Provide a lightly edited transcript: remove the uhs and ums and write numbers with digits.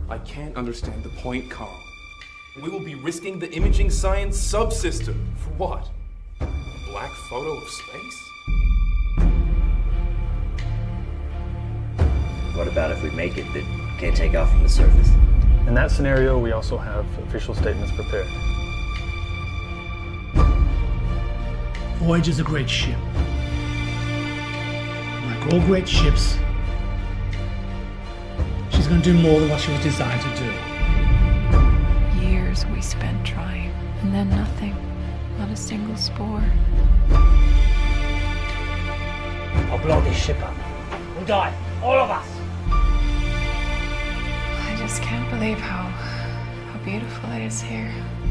I can't understand the point, Carl. We will be risking the imaging science subsystem. For what? A black photo of space? What about if we make it but can't take off from the surface? In that scenario, we also have official statements prepared. Voyager's a great ship. Like all great ships, she's going to do more than what she was designed to do. Years we spent trying, and then nothing. Not a single spore. I'll blow this ship up. We'll die. All of us. I just can't believe how beautiful it is here.